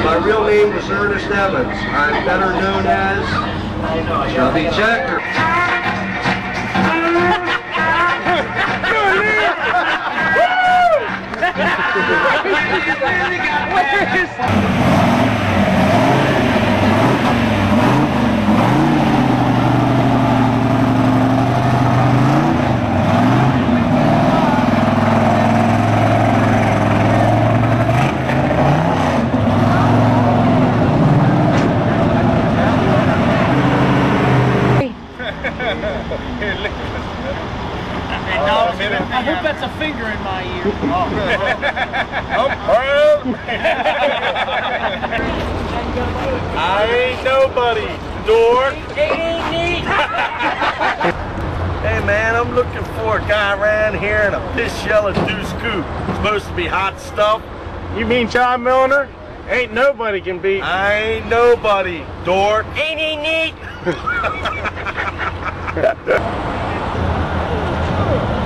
My real name was Ernest Evans. I'm better known as Chevy Checker. I hope that's a finger in my ear. I ain't nobody, dork. Hey man, I'm looking for a guy around here in a piss yellow deuce coupe. Supposed to be hot stuff. You mean John Milliner? Ain't nobody can beat. I ain't nobody, dork. Ain't he neat?